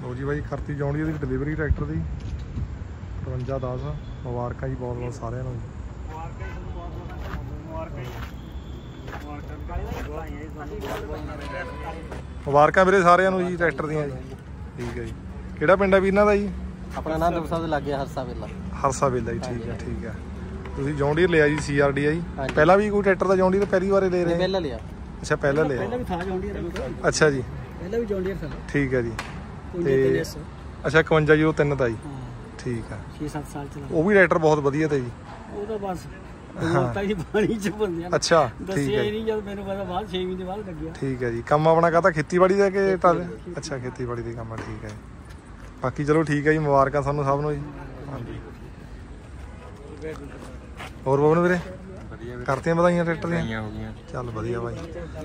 ਲੋ ਜੀ ਬਾਈ ਕਰਤੀ ਜੌਂਡੀ ਦੀ delivery tractor ਦੀ 5510 ਮੁਬਾਰਕਾਂ ਜੀ ਬਹੁਤ ਬਹੁਤ ਸਾਰਿਆਂ ਨੂੰ। ਮੁਬਾਰਕਾਂ ਵੀਰੇ ਸਾਰਿਆਂ ਨੂੰ ਜੀ ਟਰੈਕਟਰ ਦੀਆਂ ਜੀ। ਠੀਕ ਹੈ ਜੀ। ਕਿਹੜਾ ਪਿੰਡ ਹੈ ਵੀ ਇਹਨਾਂ ਦਾ ਜੀ? ਆਪਣਾ ਆਨੰਦਪੁਰ ਸਾਹਿਬ ਦੇ ਲਾਗੇ ਹਰਸਾ ਵੇਲਾ। ਹਰਸਾ ਵੇਲਾ ਜੀ। ਠੀਕ ਹੈ ਠੀਕ ਹੈ। ਤੁਸੀਂ ਜੌਂਡੀ ਲਿਆ ਜੀ CRD ਜੀ? ਪਹਿਲਾਂ ਵੀ ਕੋਈ ਟਰੈਕਟਰ ਦਾ ਜੌਂਡੀ ਪਹਿਲੀ ਵਾਰ ਲੈ ਰਹੇ? ਪਹਿਲਾਂ ਲਿਆ। ਅੱਛਾ ਪਹਿਲਾਂ ਲਿਆ। ਪਹਿਲਾਂ ਵੀ ਥਾ ਜੌਂਡੀ। ਅੱਛਾ ਜੀ। ਪਹਿਲਾਂ ਵੀ ਜੌਂਡੀ ਸੀ। ਠੀਕ ਹੈ ਜੀ। ਤੇ ਅੱਛਾ 5103 ਦਾ ਜੀ। ਠੀਕ ਹੈ। 6-7 ਸਾਲ ਚਲਾ। ਉਹ ਵੀ ਟਰੈਕਟਰ ਬਹੁਤ ਵਧੀਆ ਤੇ ਜੀ। ਉਹ ਤਾਂ ਬਸ ਪਾਣੀ ਚ ਬੰਦਿਆ। ਅੱਛਾ ਠੀਕ ਹੈ। ਨਹੀਂ ਜਦ ਮੈਨੂੰ ਪਤਾ ਬਾਅਦ 6 ਮਹੀਨੇ ਬਾਅਦ ਲੱਗਿਆ। ਠੀਕ ਹੈ ਜੀ। ਕੰਮ ਆਪਣਾ ਕਾਹਦਾ ਖੇਤੀਬਾੜੀ ਦਾ ਕਿ ਅੱਛਾ ਖੇਤੀਬਾੜੀ ਦੇ ਕੰਮ ਆ। ਠੀਕ ਹੈ। ਬਾਕੀ ਚਲੋ ਠੀਕ ਹੈ ਜੀ। ਮੁਬਾਰਕਾਂ ਸਾਨੂੰ ਸਭ ਨੂੰ ਜੀ। ਹਾਂਜੀ। ਹੋਰ ਬਬਨ ਵੀਰੇ ਕਰਤੀਆਂ ਵਧਾਈਆਂ ਟਰੈਕਟਰ ਦੀਆਂ? ਚੱਲ ਵਧੀਆ ਬਾਈ।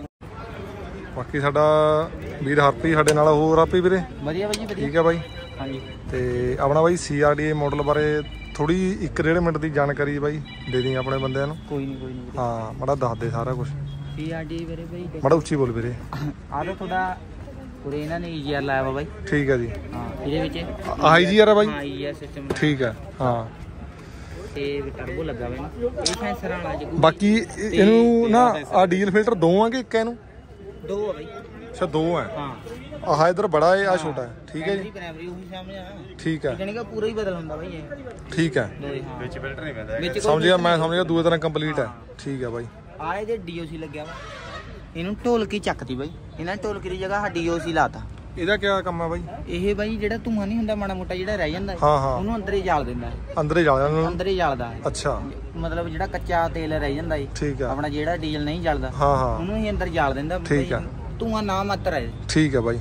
ਬਾਕੀ ਸਾਡਾ ਵੀਰ ਹਰਪੀ ਸਾਡੇ ਨਾਲ। ਹੋਰ ਹਰਪੀ ਵੀਰੇ? ਵਧੀਆ ਬਾਈ ਜੀ। ਠੀਕ ਹੈ ਬਾਈ। ਹਾਂਜੀ। ਤੇ ਆਪਣਾ ਬਾਈ CRD ਮਾਡਲ ਬਾਰੇ ਥੋੜੀ 1-1.5 ਮਿੰਟ ਦੀ ਜਾਣਕਾਰੀ ਬਾਈ ਦੇ ਦੀ ਆਪਣੇ ਬੰਦਿਆਂ ਨੂੰ। ਕੋਈ ਨਹੀਂ ਹਾਂ ਮਾੜਾ ਦੱਸ ਦੇ ਸਾਰਾ ਕੁਝ। CRD ਵੀਰੇ ਬਾਈ ਮਾੜਾ ਉੱਚੀ ਬੋਲ ਵੀਰੇ। ਆਹ ਤਾਂ ਤੁਹਾਡਾ ਪੂਰੇ ਇਹਨਾਂ ਨੇ EGR ਲਾਇਆ ਵਾ ਬਾਈ। ਠੀਕ ਹੈ ਜੀ। ਹਾਂ ਇਹਦੇ ਵਿੱਚ EGR ਆ ਬਾਈ? ਹਾਂ EGR ਸਿਸਟਮ। ਠੀਕ ਹੈ। ਹਾਂ ਤੇ ਟਰਬੋ ਲੱਗਾ ਵਾ ਇਹ ਸੈਂਸਰ ਵਾਲਾ ਜੀ। ਬਾਕੀ ਇਹਨੂੰ ਨਾ ਆ ਡੀਜ਼ਲ ਫਿਲਟਰ ਦੋ ਆ ਕਿ ਇੱਕ ਇਹਨੂੰ? ਦੋ ਆ ਬਾਈ। ਅੱਛਾ ਦੋ ਹੈ। ਹਾਂ ਆਹ ਇਧਰ ਬੜਾ ਹੈ, ਆ ਛੋਟਾ ਹੈ। ਠੀਕ ਹੈ ਜੀ। ਠੀਕ ਹੈ। ਜਾਨੀ ਕਿ ਪੂਰਾ ਹੀ ਬਦਲ ਹੁੰਦਾ ਬਾਈ ਇਹ। ਠੀਕ ਹੈ। ਵਿੱਚ ਫਿਲਟਰ ਨਹੀਂ ਪੈਂਦਾ। ਸਮਝ ਗਿਆ ਮੈਂ, ਸਮਝ ਗਿਆ। ਦੂਏ ਤਰ੍ਹਾਂ ਕੰਪਲੀਟ ਹੈ। ਠੀਕ ਹੈ ਬਾਈ। ਆ ਇਹਦੇ DOC ਲੱਗਿਆ ਵਾ। ਇਹਨੂੰ ਢੋਲਕੀ ਚੱਕਤੀ ਬਾਈ। ਇਹਨਾਂ ਨੇ ਢੋਲਕੀ ਦੀ ਜਗ੍ਹਾ DOC ਲਾਤਾ। ਇਹਦਾ ਕੀ ਕੰਮ ਹੈ ਬਾਈ? ਇਹ ਬਾਈ ਜਿਹੜਾ ਧੂਆਂ ਨਹੀਂ ਹੁੰਦਾ ਮਾੜਾ ਮੋਟਾ ਜਿਹੜਾ ਰਹਿ ਜਾਂਦਾ ਉਹਨੂੰ ਅੰਦਰ ਹੀ ਜਾਲ ਦਿੰਦਾ। ਅੰਦਰ ਹੀ ਜਾਲ ਜਾਂਦਾ? ਅੰਦਰ ਹੀ ਜਾਲਦਾ। ਅੱਛਾ ਮਤਲਬ ਜਿਹੜਾ ਕੱਚਾ ਤੇਲ ਰਹਿ ਜਾਂਦਾ ਠੀਕ ਹੈ ਆਪਣਾ ਜਿਹੜਾ ਡੀਜ਼ਲ ਨਹੀਂ ਜਲਦਾ ਉਹਨੂੰ ਹੀ ਅੰਦਰ ਜਾਲ ਦਿੰਦਾ। ਠੀਕ ਹੈ। ਧੂਆਂ ਨਾ ਮਾਤਰ ਹੈ। ਠੀਕ ਹੈ ਬਾਈ।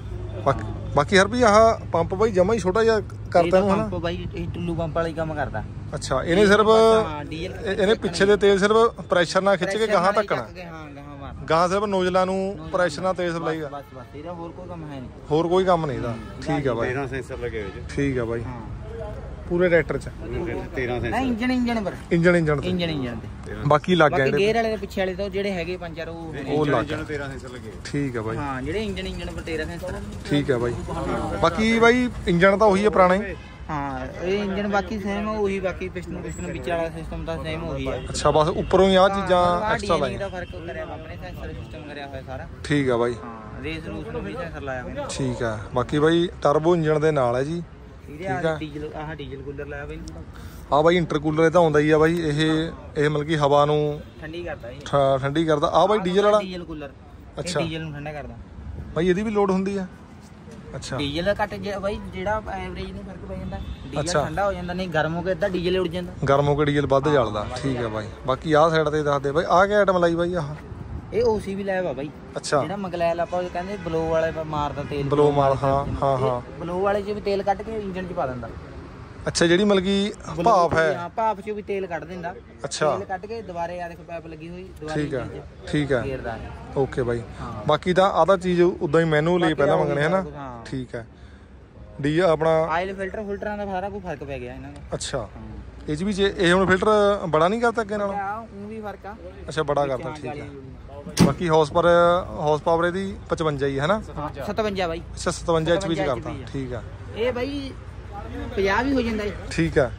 ਬਾਕੀ ਹਰ ਵੀ ਆਹ ਪੰਪ ਬਾਈ ਜਮਾ ਹੀ ਛੋਟਾ ਜਿਹਾ ਕਰਤਾ ਇਹਨੂੰ ਹਨਾ? ਪੰਪ ਬਾਈ ਇਹ ਟੁੱਲੂ ਪੰਪ ਵਾਲਾ ਹੀ ਕੰਮ ਕਰਦਾ। ਅੱਛਾ ਇਹਨੇ ਸਿਰਫ ਇਹਨੇ ਪਿੱਛੇ ਦੇ ਤੇਲ ਸਿਰਫ ਪ੍ਰੈਸ਼ਰ ਨਾਲ ਖਿੱਚ ਕੇ ਗਾਹਾਂ ਧੱਕਣਾ? ਗਾਹਾਂ ਸਿਰਫ ਨੋਜ਼ਲਾਂ ਨੂੰ ਪ੍ਰੈਸ਼ਰ ਨਾਲ ਤੇਲ ਸਪਲਾਈ ਕਰ? ਬਸ ਇਹਦਾ ਹੋਰ ਕੋਈ ਕੰਮ ਹੈ ਨਹੀਂ। ਹੋਰ ਕੋਈ ਕੰਮ ਨਹੀਂ ਇਹਦਾ? ਠੀਕ ਹੈ ਬਾਈ। 13 ਸੈਂਸਰ ਲੱਗੇ ਹੋਏ ਜੀ। ਠੀਕ ਹੈ ਬਾਈ। ਪੂਰੇ ਟਰੈਕਟਰ ਚ 13 ਸੈਂਸਰ। ਇੰਜਣ ਪਰ ਇੰਜਣ ਤੇ ਬਾਕੀ ਲੱਗ ਗਏ ਗੇਅਰ ਵਾਲੇ ਦੇ ਪਿੱਛੇ ਵਾਲੇ ਤੋਂ ਜਿਹੜੇ ਹੈਗੇ ਪੰਚਰ ਉਹ ਲੱਗ ਗਏ। 13 ਸੈਂਸਰ ਲੱਗੇ। ਠੀਕ ਹੈ ਬਾਈ। ਹਾਂ ਜਿਹੜੇ ਇੰਜਣ ਪਰ 13 ਸੈਂਸਰ। ਠੀਕ ਹੈ ਬਾਈ। ਬਾਕੀ ਬਾਈ ਇੰਜਣ ਤਾਂ ਉਹੀ ਹੈ ਪੁਰਾਣਾ ਹੀ? ਹਾਂ ਇਹ ਇੰਜਨ ਬਾਕੀ ਸੇਮ ਉਹੀ। ਬਾਕੀ ਪਿਸਟਨ ਵਿੱਚ ਵਾਲਾ ਸਿਸਟਮ ਤਾਂ ਸੇਮ ਉਹੀ ਹੈ। ਅੱਛਾ ਬਸ ਉੱਪਰੋਂ ਹੀ ਆ ਚੀਜ਼ਾਂ ਐਕਸਟਰਾ ਲਾਈਆਂ? ਦਾ ਫਰਕ ਕਰਿਆ ਆਪਣੇ ਸੈਂਸਰ ਸਿਸਟਮ ਕਰਿਆ ਹੋਇਆ ਸਾਰਾ। ਠੀਕ ਹੈ ਬਾਈ। ਹਾਂ ਰੇਸ ਰੂਸ ਨੂੰ ਵੀ ਸੈਂਸਰ ਲਾਇਆ ਹੋਇਆ। ਠੀਕ ਹੈ। ਬਾਕੀ ਬਾਈ ਟਰਬੋ ਇੰਜਣ ਦੇ ਨਾਲ ਹੈ ਜੀ। ਠੀਕ ਹੈ। ਡੀਜ਼ਲ ਕੂਲਰ ਲਾਇਆ ਬਾਈ। ਆ ਬਾਈ ਇੰਟਰਕੂਲਰ ਇਹ ਤਾਂ ਆਉਂਦਾ ਹੀ ਆ ਬਾਈ। ਇਹ ਮਤਲਬ ਕਿ ਹਵਾ ਨੂੰ ਠੰਡੀ ਕਰਦਾ। ਆ ਬਾਈ ਡੀਜ਼ਲ ਵਾਲਾ ਡੀਜ਼ਲ ਕੂਲਰ। ਅੱਛਾ ਡੀਜ਼ਲ ਨੂੰ ਠੰਡਾ ਕਰਦਾ ਬਾਈ। ਇਹਦੀ ਵੀ ਲੋਡ ਹੁੰਦੀ ਆ? ਅੱਛਾ ਡੀਜ਼ਲ ਘੱਟ ਬਾਈ ਜਿਹੜਾ ਐਵਰੇਜ ਨੂੰ ਫਰਕ ਪੈ ਜਾਂਦਾ। ਡੀਜ਼ਲ ਠੰਡਾ ਹੋ ਜਾਂਦਾ, ਨਹੀਂ ਗਰਮ ਹੋ ਕੇ ਇਦਾਂ ਡੀਜ਼ਲ ਉੱਡ ਜਾਂਦਾ। ਗਰਮ ਹੋ ਕੇ ਡੀਜ਼ਲ ਵੱਧ ਜਲਦਾ। ਠੀਕ ਹੈ ਬਾਈ। ਬਾਕੀ ਆਹ ਸਾਈਡ ਤੇ ਦੱਸ ਦੇ ਬਾਈ ਆਹ ਕੀ ਆਈਟਮ ਲਾਈ ਬਾਈ? ਆਹ ਇਹ OC ਵੀ ਲਾਇਆ ਵਾ ਬਾਈ। ਅੱਛਾ ਜਿਹੜਾ ਮਗਲੈਲ ਆਪਾਂ ਕਹਿੰਦੇ ਬਲੋ ਵਾਲੇ ਮਾਰਦਾ ਤੇਲ। ਬਲੋ ਮਾਰ ਹਾਂ ਬਲੋ ਵਾਲੇ ਚ ਵੀ ਤੇਲ ਕੱਢ ਕੇ ਇੰਜਨ ਚ ਪਾ ਦਿੰਦਾ। ਅੱਛਾ ਜਿਹੜੀ ਮਤਲਬ ਕਿ ਭਾਫ ਹੈ? ਹਾਂ ਭਾਫ ਚ ਵੀ ਤੇਲ ਕੱਢ ਦਿੰਦਾ। ਅੱਛਾ ਤੇਲ ਕੱਢ ਕੇ ਦੁਬਾਰੇ ਆ ਦੇਖੋ ਪਾਈਪ ਲੱਗੀ ਹੋਈ ਦੁਬਾਰੇ। ਠੀਕ ਹੈ ਓਕੇ ਬਾਈ। ਬਾਕੀ ਤਾਂ ਆਹ ਤਾਂ ਚੀਜ਼ ਉਦਾਂ ਹੀ ਮੈਨੂਅਲੀ ਪਹਿਲਾਂ ਮੰਗਣੇ ਹੈ ਨਾ? ਠੀਕ ਹੈ। ਡੀ ਆਪਣਾ ਆਇਲ ਫਿਲਟਰਾਂ ਦਾ ਸਾਰਾ ਕੋਈ ਫਰਕ ਪੈ ਗਿਆ ਇਹਨਾਂ ਦਾ। ਅੱਛਾ ਇਹ ਚ ਵੀ ਇਹ ਹੁਣ ਫਿਲਟਰ ਬੜਾ ਨਹੀਂ ਕਰਤਾ ਅੱਗੇ ਨਾਲ? ਉਹ ਵੀ ਫਰਕ ਆ। ਅੱਛਾ ਬੜਾ ਕਰਤਾ। ਠੀਕ ਹੈ। ਬਾਕੀ ਹਾਰਸ ਪਾਵਰ ਇਹਦੀ 55 ਹੀ ਹੈ ਨਾ? 57 ਬਾਈ। ਅੱਛਾ 57 HP ਚ ਕਰਤਾ। ਠੀਕ ਹੈ। ਇਹ ਬਾਈ 50 ਵੀ ਹੋ ਜਾਂਦਾ। ਠੀਕ ਹੈ।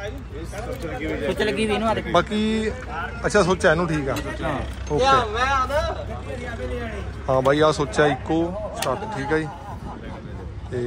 ਸੁੱਚ ਲੱਗੀ ਵੀ ਇਹਨੂੰ ਆ ਦੇਖੋ। ਬਾਕੀ ਅੱਛਾ ਸੋਚਿਆ ਇਹਨੂੰ? ਠੀਕ ਆ ਓਕੇ। ਹਾਂ ਬਾਈ ਆ ਸੋਚਿਆ ਇੱਕੋ ਸਟਾਰਟ। ਠੀਕ ਹੈ ਜੀ। ਤੇ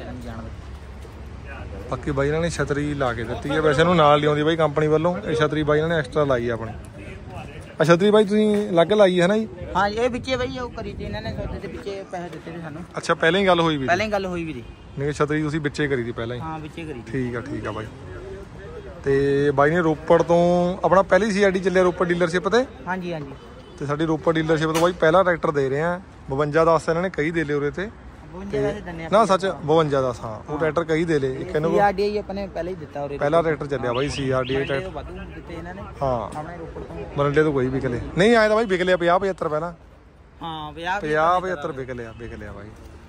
ਬਾਕੀ ਬਾਈ ਇਹਨਾਂ ਨੇ ਛਤਰੀ ਲਾ ਕੇ ਦਿੱਤੀ ਹੈ। ਵੈਸੇ ਇਹਨੂੰ ਨਾਲ ਲਿਆਉਂਦੀ ਬਾਈ ਕੰਪਨੀ ਵੱਲੋਂ। ਇਹ ਛਤਰੀ ਬਾਈ ਇਹਨਾਂ ਨੇ ਐਕਸਟਰਾ ਲਾਈ ਆਪਣੀ। ਛਤਰੀ ਬਾਈ ਤੁਸੀਂ ਅਲੱਗ ਲਾਈ ਹੈ ਨਾ ਜੀ? ਹਾਂ ਇਹ ਵਿੱਚੇ ਬਾਈ ਉਹ ਕਰੀ ਤੇ ਇਹਨਾਂ ਨੇ ਸੌਦੇ ਦੇ ਵਿੱਚੇ ਪੈਸੇ ਦਿੱਤੇ ਨੇ ਸਾਨੂੰ। ਅੱਛਾ ਪਹਿਲਾਂ ਹੀ ਗੱਲ ਹੋਈ ਵੀ? ਪਹਿਲਾਂ ਹੀ ਗੱਲ ਹੋਈ ਵੀ ਜੀ। ਨਹੀਂ ਛਤਰੀ ਤੁਸੀਂ ਵਿੱਚੇ ਕਰੀ ਦੀ ਪਹਿਲਾਂ ਹੀ? ਹਾਂ ਵਿੱਚੇ ਕਰੀ। ਠੀਕ ਆ ਬਾਈ। ਤੇ ਬਾਈ ਨੇ ਰੋਪੜ ਤੋਂ ਆਪਣਾ ਪਹਿਲੀ CRD ਚੱਲਿਆ ਰੋਪੜ ਡੀਲਰਸ਼ਿਪ ਤੇ? ਹਾਂਜੀ। ਤੇ ਸਾਡੀ ਰੋਪੜ ਡੀਲਰਸ਼ਿਪ ਤੋਂ ਬਾਈ ਪਹਿਲਾ ਟਰੈਕਟਰ ਦੇ ਰਹੇ ਆ 5210। ਇਹਨਾਂ ਨੇ ਕਈ ਦੇ ਲਏ ਉਰੇ ਤੇ ਨਾ ਸੱਚ 5210। ਹਾਂ ਉਹ ਟਰੈਕਟਰ ਕਈ ਦੇ ਲਏ। ਇੱਕ ਇਹਨੂੰ CRD ਆਪਣੇ ਪਹਿਲਾਂ ਹੀ ਦਿੱਤਾ ਉਰੇ। ਪਹਿਲਾ ਟਰੈਕਟਰ ਚੱਲਿਆ ਬਾਈ CRD ਟਰੈਕਟਰ। ਦਿੱਤੇ ਇਹਨਾਂ ਨੇ। ਹਾਂ ਆਪਣੇ ਰੋਪੜ ਤੋਂ ਮਰੰਡੇ ਤੋਂ ਕੋਈ ਵਿਕ ਲਿਆ ਨਹੀਂ ਆਇਆ ਤਾਂ ਬਾਈ। ਵਿਕ ਲਿਆ 50-75 ਪਹਿਲਾਂ। ਹਾਂ 50-75 ਵਿਕ ਲਿਆ ਬਾਈ।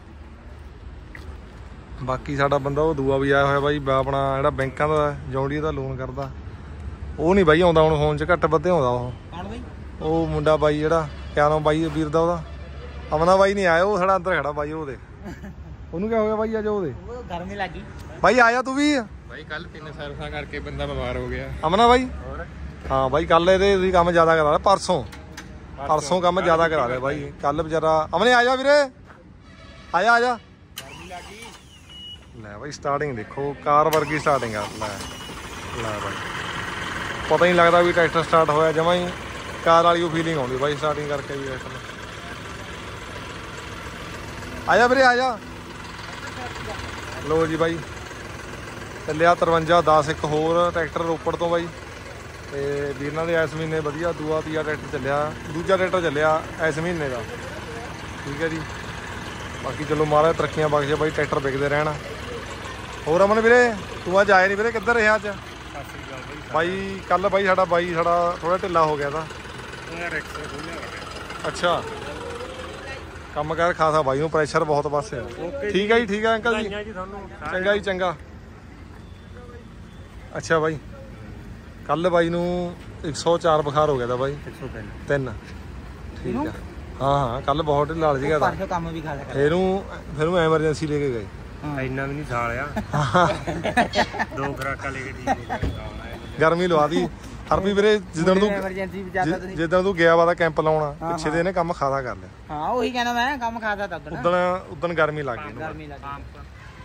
ਬਾਕੀ ਸਾਡਾ ਬੰਦਾ ਉਹ ਦੂਆ ਵੀ ਆਇਆ ਹੋਇਆ ਬਾਈ ਆਪਣਾ ਜਿਹੜਾ ਬੈਂਕਾਂ ਦਾ ਜੌਂਡੀ ਦਾ ਲੋਨ ਕਰਦਾ। ਉਹ ਨਹੀਂ ਬਾਈ ਆਉਂਦਾ ਹੁਣ ਫੋਨ 'ਚ ਘੱਟ ਵੱਧੇ ਆਉਂਦਾ। ਉਹ ਮੁੰਡਾ ਬਾਈ ਜਿਹੜਾ ਕਿਆ ਨਾਮ ਬਾਈ ਵੀਰ ਦਾ ਉਹਦਾ? ਅਮਨਾ ਬਾਈ ਨਹੀਂ ਆਇਆ। ਉਹ ਸਾਡਾ ਅੰਦਰ ਖੜਾ ਬਾਈ। ਉਹਦੇ ਉਹਨੂੰ ਕਿਆ ਹੋ ਗਿਆ ਬਾਈ ਅੱਜ ਉਹਦੇ ਉਹ ਗਰਮੀ ਲੱਗੀ ਬਾਈ ਆਇਆ ਤੂੰ ਵੀ ਬਾਈ ਕੱਲ 3 ਸਰਵਿਸਾਂ ਕਰਕੇ ਬੰਦਾ ਬਿਮਾਰ ਹੋ ਗਿਆ ਅਮਨਾ ਬਾਈ ਹੋਰ ਹਾਂ ਬਾਈ ਕੱਲ ਇਹਦੇ ਤੁਸੀਂ ਕੰਮ ਜ਼ਿਆਦਾ ਕਰਾ ਲਿਆ ਪਰਸੋਂ ਕੰਮ ਜ਼ਿਆਦਾ ਕਰਾ ਲਿਆ ਬਾਈ ਕੱਲ ਵਿਚਾਰਾ ਅਮਨੇ ਆ ਜਾ ਵੀਰੇ ਆ ਜਾ ਗਰਮੀ ਲੱਗੀ ਲੈ ਬਾਈ ਸਟਾਰਟਿੰਗ ਦੇਖੋ ਕਾਰ ਵਰਗੀ ਸਟਾਰਟਿੰਗ ਆ ਲੈ ਬਾਈ ਪਤਾ ਹੀ ਨਹੀਂ ਲੱਗਦਾ ਵੀ ਟਰੈਕਟਰ ਸਟਾਰਟ ਹੋਇਆ ਜਮਾਂ ਹੀ ਕਾਰ ਵਾਲੀ ਉਹ ਫੀਲਿੰਗ ਆਉਂਦੀ ਬਾਈ ਸਟਾਰਟਿੰਗ ਕਰਕੇ ਵੀ ਟਰੈਕਟਰ ਆ ਜਾ ਵੀਰੇ ਆ ਜਾ ਲੋ ਜੀ ਬਾਈ ਚੱਲਿਆ 53 10 ਇੱਕ ਹੋਰ ਟਰੈਕਟਰ ਰੋਪੜ ਤੋਂ ਬਾਈ ਤੇ ਵੀਰਾਂ ਦੇ ਇਸ ਮਹੀਨੇ ਵਧੀਆ ਤੀਆ ਟਰੈਕਟਰ ਚੱਲਿਆ ਦੂਜਾ ਟਰੈਕਟਰ ਚੱਲਿਆ ਇਸ ਮਹੀਨੇ ਦਾ ਠੀਕ ਹੈ ਜੀ ਬਾਕੀ ਚਲੋ ਮਹਾਰਾਜ ਤਰੱਕੀਆਂ ਬਖਸ਼ੇ ਬਾਈ ਟਰੈਕਟਰ ਵਿਕਦੇ ਰਹਿਣ ਹੋਰ ਅਮਨ ਵੀਰੇ ਤੂੰ ਅੱਜ ਆਇਆ ਨਹੀਂ ਵੀਰੇ ਕਿੱਧਰ ਰਿਹਾ ਅੱਜ ਬਾਈ ਕੱਲ ਬਾਈ ਸਾਡਾ ਥੋੜਾ ਢਿੱਲਾ ਹੋ ਗਿਆ ਤਾਂ ਅੱਛਾ ਕੰਮ ਕਰ ਖਾਸਾ ਬਾਈ ਨੂੰ ਪ੍ਰੈਸ਼ਰ ਬਹੁਤ ਪਾਸੇ ਠੀਕ ਹੈ ਜੀ ਠੀਕ ਹੈ ਅੰਕਲ ਜੀ ਚੰਗਾ ਜੀ ਚੰਗਾ ਅੱਛਾ ਬਾਈ ਕੱਲ ਬਾਈ ਨੂੰ 104 ਬੁਖਾਰ ਹੋ ਗਿਆ ਤਾਂ ਬਾਈ 103 ਠੀਕ ਹੈ ਹਾਂ ਕੱਲ ਬਹੁਤ ਢਿੱਲਾ ਸੀਗਾ ਤਾਂ ਕੰਮ ਵੀ ਖਾ ਲਿਆ ਫਿਰ ਉਹਨੂੰ ਐਮਰਜੈਂਸੀ ਲੈ ਕੇ ਗਏ ਇੰਨਾ ਵੀ ਨਹੀਂ ਸਾਲਿਆ 2 ਖੁਰਾਕਾਂ ਲੈ ਕੇ ਠੀਕ ਹੋ ਗਿਆ ਗਰਮੀ ਲਵਾ ਦੀ ਹਰਪੀ ਵੀਰੇ ਐਮਰਜੈਂਸੀ ਜਿੱਦਾਂ ਤੂੰ ਗਿਆ ਵਾ ਤਾਂ ਕੈਂਪ ਲਾਉਣਾ ਪਿੱਛੇ ਦੇ ਇਹਨੇ ਕੰਮ ਖਾਦਾ ਕਰ ਲਿਆ ਹਾਂ ਉਹੀ ਕਹਿਣਾ ਮੈਂ ਕੰਮ ਖਾਦਾ ਤਾਂ ਉਦਣ ਗਰਮੀ ਲੱਗ ਗਈ ਗਰਮੀ ਲੱਗੀ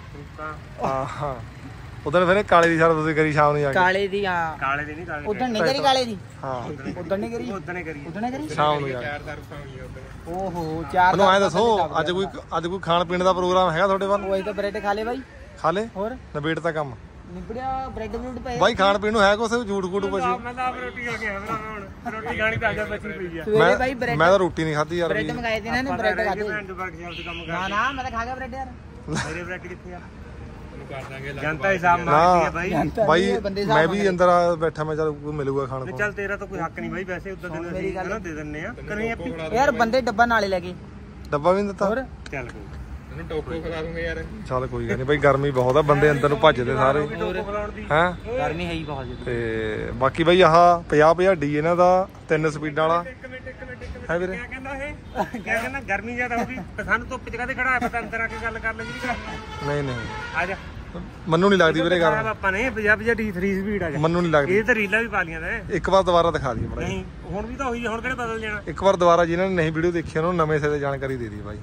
ਹਾਂ ਉਦਣ ਫਿਰ ਕਾਲੇ ਦੀ ਸਾਰਾ ਤੁਸੀਂ ਕਰੀ ਸ਼ਾਮ ਨੂੰ ਜਾ ਕੇ ਕਾਲੇ ਦੀ ਹਾਂ ਕਾਲੇ ਦੀ ਨਹੀਂ ਕਾਲੇ ਉਦੋਂ ਨਹੀਂ ਕਰੀ ਕਾਲੇ ਦੀ ਹਾਂ ਉਦੋਂ ਨਹੀਂ ਕਰੀ ਉਦੋਂ ਨੇ ਕਰੀ ਸ਼ਾਮ ਨੂੰ ਜਾ ਕੇ 4 ਸਰਵਿਸਾਂ ਹੋਈਆਂ ਉਦੋਂ ਓਹੋ 4 ਮੈਨੂੰ ਐਂ ਦੱਸੋ ਅੱਜ ਕੋਈ ਖਾਣ ਪੀਣ ਦਾ ਪ੍ਰੋਗਰਾਮ ਹੈਗਾ ਤੁਹਾਡੇ ਵੱਲ ਉਹੀ ਤਾਂ ਬ੍ਰੈਡ ਖਾ ਲੇ ਬਾਈ ਖਾ ਲੇ ਹੋਰ ਨਵੇੜ ਤਾਂ ਕੰਮ ਨਿਬੜਿਆ ਬ੍ਰੈਡ ਬਰੂਡ ਪਏ ਬਾਈ ਖਾਣ ਪੀਣ ਨੂੰ ਹੈ ਕੁਛ ਝੂਠ ਬਚੀ ਮੈਂ ਤਾਂ ਆਪ ਰੋਟੀ ਖਾ ਕੇ ਆਇਆ ਹੁਣ ਰੋਟੀ ਖਾਣੀ ਤਾਂ ਅੱਜ ਬਚੀ ਪਈ ਆ ਸਵੇਰੇ ਬਾਈ ਬ੍ਰੈਡ ਮੈਂ ਤਾਂ ਰੋਟੀ ਨਹੀਂ ਖਾਧੀ ਯਾਰ ਬ੍ਰੈਡ ਮੰਗਾਏ ਤੇ ਇਹਨਾਂ ਨੇ ਬ੍ਰੈਡ ਖਾਦੇ ਕੰਮ ਨਾ ਨਾ ਮੈਂ ਤਾਂ ਖਾ ਗਿਆ ਬ੍ਰੈਡ ਯਾਰ ਮੇਰੇ ਬ੍ਰੈਡ ਕਿੱਥੇ ਆ ਕਰ ਦਾਂਗੇ ਜਨਤਾ ਹਿਸਾਬ ਮਾਰਦੀ ਹੈ ਬਾਈ ਮੈਂ ਵੀ ਅੰਦਰ ਬੈਠਾ ਮੈਂ ਚੱਲ ਕੋਈ ਮਿਲੂਗਾ ਖਾਣ ਨੂੰ ਚੱਲ ਤੇਰਾ ਤਾਂ ਕੋਈ ਹੱਕ ਨਹੀਂ ਬਾਈ ਵੈਸੇ ਉਦੋਂ ਤੈਨੂੰ ਅਸੀਂ ਨਾ ਦੇ ਦਿੰਨੇ ਆ ਕਰੀ ਆਪੀ ਯਾਰ ਬੰਦੇ ਡੱਬਾ ਨਾਲੇ ਲੈ ਗਏ ਡੱਬਾ ਵੀ ਨਹੀਂ ਦਿੱਤਾ ਹੋਰ ਚੱਲ ਕੋਈ ਇਹਨੂੰ ਟੋਕੋ ਖਿਲਾ ਦੂੰਗੇ ਯਾਰ ਚੱਲ ਕੋਈ ਗੱਲ ਨਹੀਂ ਬਾਈ ਗਰਮੀ ਬਹੁਤ ਆ ਬੰਦੇ ਅੰਦਰ ਨੂੰ ਭੱਜਦੇ ਸਾਰੇ ਹੈਂ ਗਰਮੀ ਹੈ ਹੀ ਬਹੁਤ ਜ਼ਿਆਦਾ ਤੇ ਬਾਕੀ ਬਾਈ ਆਹ 50 ਡੀ ਇਹਨਾਂ ਦਾ 3 ਸਪੀਡਾਂ ਵਾਲਾ ਹੈ ਵੀਰੇ ਕਿਆ ਕਹਿੰਦਾ ਗਰਮੀ ਜ਼ਿਆਦਾ ਹੋ ਗਈ ਸਾਨੂੰ ਧੁੱਪ ਚ ਕਾਹਦੇ ਖੜਾ ਹੈ ਪਤਾ ਅੰਦਰ ਆ ਕੇ ਗੱਲ ਕਰ ਲੈ ਜੀ ਨਹੀਂ ਆ ਜਾ ਮੈਨੂੰ ਨਹੀਂ ਲੱਗਦੀ ਵੀਰੇ ਗੱਲ ਆਪਾਂ ਨੇ 50 ਡੀ 3 ਸਪੀਡ ਆ ਜਾ ਮੈਨੂੰ ਨਹੀਂ ਲੱਗਦੀ ਇਹ ਤਾਂ ਰੀਲਾਂ ਵੀ ਪਾ ਲੀਆਂ ਨੇ ਇੱਕ ਵਾਰ ਦੁਬਾਰਾ ਦਿਖਾ ਦਈਏ ਬੜਾ ਨਹੀਂ ਹੁਣ ਵੀ ਤਾਂ ਹੋਈ ਹੁਣ ਕਿਹੜੇ ਬਦਲ ਜਾਣਾ ਇੱਕ ਵਾਰ ਦੁਬਾਰਾ ਜਿਹਨਾਂ ਨੇ ਨਹੀਂ ਵੀਡੀਓ ਦੇਖੀ ਉਹਨਾਂ ਨੂੰ ਨਵੇਂ ਸਿਰੇ ਜਾਣਕਾਰੀ ਦੇ ਦੀ ਬਾਈ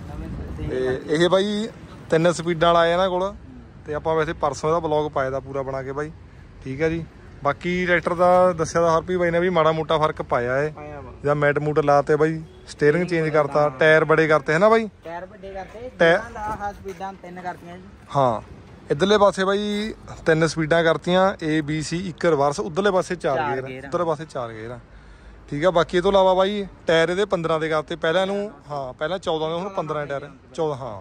ਤੇ ਇਹ ਬਾਈ 3 ਸਪੀਡਾਂ ਵਾਲਾ ਇਹਨਾਂ ਕੋਲ ਤੇ ਆਪਾਂ ਵੈਸੇ ਪਰਸੋਂ ਦਾ ਵਲੌਗ ਪਾਇਆ ਦਾ ਪੂਰਾ ਬਣਾ ਕੇ ਬਾਈ ਠੀਕ ਹੈ ਜੀ ਬਾਕੀ ਟਰੈਕਟਰ ਦਾ ਦੱਸਿਆ ਦਾ ਹਰਪੀ ਬਾਈ ਨੇ ਵੀ ਮਾੜਾ ਮੋਟਾ ਫਰਕ ਪਾਇਆ ਏ ਜਾਂ ਮੈਟ ਮੂਟ ਲਾਤੇ ਬਾਈ ਸਟੀਅਰਿੰਗ ਚੇਂਜ ਕਰਤਾ ਟਾਇਰ ਬੜੇ ਕਰਤੇ ਹੈ ਨਾ ਬਾਈ ਟਾਇਰ ਵੱਡੇ ਕਰਤੇ ਆਹ ਸਪੀਡਾਂ 3 ਕਰਤੀਆਂ ਜੀ ਹਾਂ ਇਧਰਲੇ ਪਾਸੇ ਬਾਈ 3 ਸਪੀਡਾਂ ਕਰਤੀਆਂ A B C ਇੱਕ ਰਿਵਰਸ ਉਧਰਲੇ ਪਾਸੇ 4 ਗੇਅਰ ਉਧਰਲੇ ਪਾਸੇ 4 ਗੇਅਰ ਆ ਠੀਕ ਆ ਬਾਕੀ ਇਹ ਤੋਂ ਇਲਾਵਾ ਬਾਈ ਟਾਇਰ ਇਹਦੇ 15 ਦੇ ਕਰਤੇ ਪਹਿਲਾਂ ਇਹਨੂੰ ਹਾਂ ਪਹਿਲਾਂ 14 ਦੇ ਹੁਣ 15 ਟਾਇਰ 14 ਹਾਂ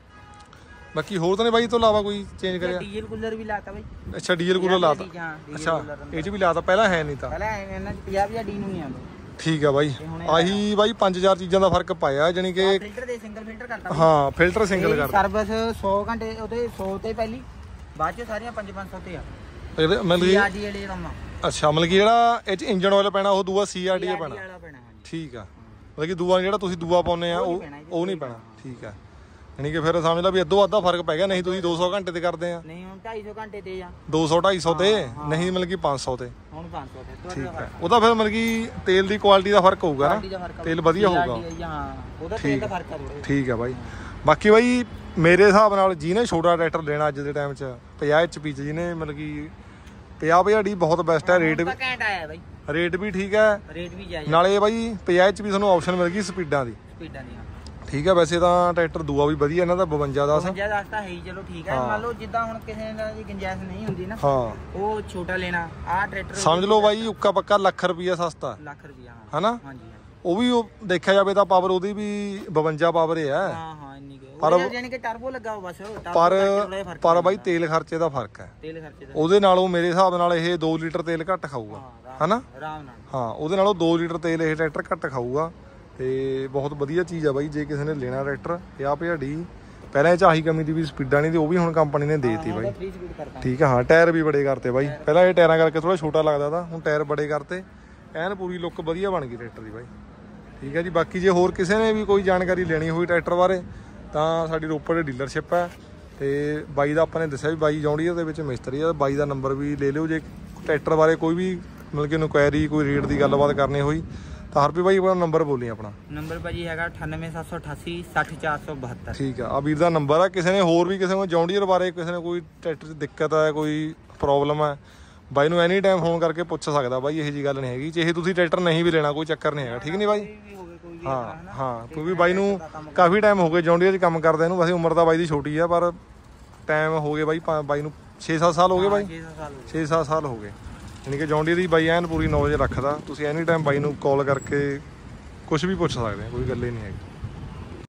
ਬਾਕੀ ਹੋਰ ਤਾਂ ਨੇ ਬਾਈ ਇਹ ਤੋਂ ਇਲਾਵਾ ਕੋਈ ਚੇਂਜ ਕਰਿਆ ਡੀਜ਼ਲ ਕੂਲਰ ਵੀ ਲਾਤਾ ਬਾਈ ਅੱਛਾ ਡੀਜ਼ਲ ਕੂਲਰ ਲਾਤਾ ਅੱਛਾ ਇਹ ਚ ਵੀ ਲਾਤਾ ਪਹਿਲਾਂ ਹੈ ਨਹੀਂ ਤਾਂ ਪਹਿਲਾਂ ਇਹਨਾਂ ਚ 50 ਡੀ ਨੂੰ ਹੀ ਆਉਂਦਾ ਠੀਕ ਆ ਬਾਈ ਆਹੀ ਬਾਈ 5000 ਚੀਜ਼ਾਂ ਦਾ ਫਰਕ ਪਾਇਆ ਜਾਨੀ ਕਿ ਫਿਲਟਰ ਦੇ ਸਿੰਗਲ ਫਿਲਟਰ ਕਰਤਾ ਹਾਂ ਫਿਲਟਰ ਸਿੰਗਲ ਕਰਤਾ ਸਰਵਿਸ 100 ਘੰਟੇ ਉਹਦੇ 100 ਤੇ ਪਹਿਲੀ ਬਾਅਦ ਚ ਸਾਰੀਆਂ 500 ਤੇ ਆ ਮਤਲਬ CRD ਵਾਲੇ ਕੰਮ ਅੱਛਾ ਮਤਲਬ ਕਿ ਜਿਹੜਾ ਇਹ ਚ ਇੰਜਨ ਆਇਲ ਪੈਣਾ ਉਹ ਦੂਆ CRD ਪੈਣਾ ਠੀਕ ਆ ਮਤਲਬ ਕਿ ਦੂਆ ਜਿਹੜਾ ਤੁਸੀਂ ਦੂਆ ਪਾਉਨੇ ਆ ਉਹ ਨਹੀਂ ਪੈਣਾ ਠੀਕ ਆ ਯਾਨੀ ਕਿ ਫਿਰ ਸਮਝ ਲਾ ਵੀ ਅੱਧੋ ਅੱਧਾ ਫਰਕ ਪੈ ਗਿਆ ਨਹੀਂ ਤੁਸੀਂ 200 ਘੰਟੇ ਤੇ ਕਰਦੇ ਆ ਨਹੀਂ ਹੁਣ 250 ਘੰਟੇ ਤੇ ਆ 200 250 ਤੇ ਨਹੀਂ ਮਤਲਬ ਕਿ 500 ਤੇ ਹੁਣ 500 ਤੇ ਠੀਕ ਹੈ ਉਹਦਾ ਫਿਰ ਮਤਲਬ ਕਿ ਤੇਲ ਦੀ ਕੁਆਲਿਟੀ ਦਾ ਫਰਕ ਹੋਊਗਾ ਨਾ ਤੇਲ ਵਧੀਆ ਹੋਊਗਾ ਹਾਂ ਉਹਦਾ ਤੇਲ ਦਾ ਫਰਕ ਆ ਥੋੜਾ ਠੀਕ ਆ ਬਾਈ ਬਾਕੀ ਬਾਈ ਮੇਰੇ ਹਿਸਾਬ ਨਾਲ ਜਿਹਨੇ ਛੋਟਾ ਟਰੈਕਟਰ ਲੈਣਾ ਅੱਜ ਦੇ ਟਾਈਮ 'ਚ 50 HP 'ਚ ਜਿਹਨੇ ਮਤਲਬ ਕਿ 50 ਡੀ ਬਹੁਤ ਬੈਸਟ ਹੈ ਰੇਟ ਵੀ ਘੈਂਟ ਆਇਆ ਬਾਈ ਰੇਟ ਵੀ ਠੀਕ ਹੈ ਰੇਟ ਵੀ ਜਾਇਜ਼ ਨਾਲੇ ਬਾਈ 50 HP ਤੁਹਾਨੂੰ ਆਪਸ਼ਨ ਮਿਲ ਗਈ ਸਪੀਡਾਂ ਦੀ ਠੀਕ ਹੈ ਵੈਸੇ ਤਾਂ ਟਰੈਕਟਰ ਦੂਆ ਵੀ ਵਧੀਆ ਇਹਨਾਂ ਦਾ 52 10 52 10 ਤਾਂ ਹੈ ਹੀ ਚਲੋ ਠੀਕ ਹੈ ਮੰਨ ਲਓ ਜਿੱਦਾਂ ਹੁਣ ਕਿਸੇ ਨਾਲ ਦੀ ਗੁੰਜਾਇਸ਼ ਨਹੀਂ ਹੁੰਦੀ ਨਾ ਹਾਂ ਉਹ ਛੋਟਾ ਲੈਣਾ ਆਹ ਟਰੈਕਟਰ ਸਮਝ ਲਓ ਬਾਈ ਉੱਕਾ ਪੱਕਾ ਲੱਖ ਰੁਪਈਆ ਸਸਤਾ ਲੱਖ ਰੁਪਈਆ ਹਨਾ ਹਾਂਜੀ ਉਹ ਵੀ ਉਹ ਦੇਖਿਆ ਜਾਵੇ ਤਾਂ ਪਾਵਰ ਉਹਦੀ ਵੀ 52 ਪਾਵਰ ਹੈ ਹਾਂ ਹਾਂ ਇੰਨੀ ਕਿ ਯਾਨੀ ਕਿ ਟਰਬੋ ਲੱਗਾ ਹੋ ਬਸ ਪਰ ਬਾਈ ਤੇਲ ਖਰਚੇ ਦਾ ਫਰਕ ਹੈ ਤੇਲ ਖਰਚੇ ਦਾ ਉਹਦੇ ਨਾਲੋਂ ਮੇਰੇ ਹਿਸਾਬ ਨਾਲ ਇਹ 2 ਲੀਟਰ ਤੇਲ ਘੱਟ ਖਾਊਗਾ ਹਨਾ ਆਰਾਮ ਨਾਲ ਹਾਂ ਉਹਦੇ ਨਾਲੋਂ 2 ਲੀਟਰ ਤੇਲ ਇਹ ਟਰੈਕਟਰ ਘੱਟ ਖਾਊਗਾ ਤੇ ਬਹੁਤ ਵਧੀਆ ਚੀਜ਼ ਆ ਬਾਈ ਜੇ ਕਿਸੇ ਨੇ ਲੈਣਾ ਟਰੈਕਟਰ 50 ਡੀ ਪਹਿਲਾਂ ਇਹ ਚ ਆਹੀ ਕਮੀ ਦੀ ਵੀ ਸਪੀਡਾਂ ਨਹੀਂ ਤੇ ਉਹ ਵੀ ਹੁਣ ਕੰਪਨੀ ਨੇ ਦੇਤੀ ਬਾਈ ਠੀਕ ਆ ਹਾਂ ਟਾਇਰ ਵੀ ਬੜੇ ਕਰਤੇ ਬਾਈ ਪਹਿਲਾਂ ਇਹ ਟਾਇਰਾਂ ਕਰਕੇ ਥੋੜਾ ਛੋਟਾ ਲੱਗਦਾ ਤਾ ਹੁਣ ਟਾਇਰ ਬੜੇ ਕਰਤੇ ਐਨ ਪੂਰੀ ਲੁੱਕ ਵਧੀਆ ਬਣ ਗਈ ਟਰੈਕਟਰ ਦੀ ਬਾਈ ਠੀਕ ਹੈ ਜੀ ਬਾਕੀ ਜੇ ਹੋਰ ਕਿਸੇ ਨੇ ਵੀ ਕੋਈ ਜਾਣਕਾਰੀ ਲੈਣੀ ਹੋਈ ਟਰੈਕਟਰ ਬਾਰੇ ਤਾਂ ਸਾਡੀ ਰੋਪੜ ਡੀਲਰਸ਼ਿਪ ਹੈ। ਤੇ ਬਾਈ ਦਾ ਆਪਾਂ ਨੇ ਦੱਸਿਆ ਵੀ ਬਾਈ ਜੌਂਡੀਅਰ ਦੇ ਵਿੱਚ ਮਿਸਤਰੀ ਆ। ਬਾਈ ਦਾ ਨੰਬਰ ਵੀ ਲੈ ਲਿਓ ਜੇ ਟਰੈਕਟਰ ਬਾਰੇ ਕੋਈ ਵੀ ਮਤਲਬ ਕਿ ਇਨਕੁਆਇਰੀ ਕੋਈ ਰੇਟ ਦੀ ਗੱਲਬਾਤ ਕਰਨੀ ਹੋਈ ਤਾਂ ਹਰਪ੍ਰੀਤ ਬਾਈ ਆਪਣਾ ਨੰਬਰ ਬੋਲੀ ਆਪਣਾ। ਨੰਬਰ ਭਾਜੀ ਹੈਗਾ 98788 60472। ਠੀਕ ਆ ਵੀਰ ਦਾ ਨੰਬਰ ਆ। ਕਿਸੇ ਨੇ ਹੋਰ ਵੀ ਕਿਸੇ ਨੂੰ ਜੌਂਡੀਅਰ ਬਾਰੇ ਕਿਸੇ ਨੇ ਕੋਈ ਟਰੈਕਟਰ 'ਚ ਦਿੱਕਤ ਹੈ ਕੋਈ ਪ੍ਰੋਬਲਮ ਹੈ ਬਾਈ ਨੂੰ ਐਨੀ ਟਾਈਮ ਫੋਨ ਕਰਕੇ ਪੁੱਛ ਸਕਦਾ ਬਾਈ। ਇਹੋ ਜਿਹੀ ਗੱਲ ਨਹੀਂ ਹੈਗੀ। ਚਾਹੇ ਤੁਸੀਂ ਟਰੈਕਟਰ ਨਹੀਂ ਵੀ ਲੈਣਾ ਕੋਈ ਚੱਕਰ ਨਹੀਂ ਹੈਗਾ। ਠੀਕ ਨਹੀਂ ਬਾਈ? ਹਾਂ ਕਿਉਂਕਿ ਬਾਈ ਨੂੰ ਕਾਫੀ ਟਾਈਮ ਹੋ ਗਏ ਜੌਂਡੀਅਰ 'ਚ ਕੰਮ ਕਰਦੇ ਨੂੰ। ਵੈਸੇ ਉਮਰ ਤਾਂ ਬਾਈ ਦੀ ਛੋਟੀ ਆ ਪਰ ਟਾਈਮ ਹੋ ਗਏ ਬਾਈ ਨੂੰ 6-7 ਸਾਲ ਹੋ ਗਏ ਬਾਈ। 6-7 ਸਾਲ ਹੋ ਗਏ ਯਾਨੀ ਕਿ ਜੌਂਡੀਅਰ ਦੀ ਬਾਈ ਐਨ ਪੂਰੀ ਨੌਲੇਜ ਰੱਖਦਾ। ਤੁਸੀਂ ਐਨੀ ਟਾਈਮ ਬਾਈ ਨੂੰ ਕਾਲ ਕਰਕੇ ਕੁਝ ਵੀ ਪੁੱਛ ਸਕਦੇ ਹੋ ਕੋਈ ਗੱਲ ਹੀ ਨਹੀਂ ਹੈਗੀ।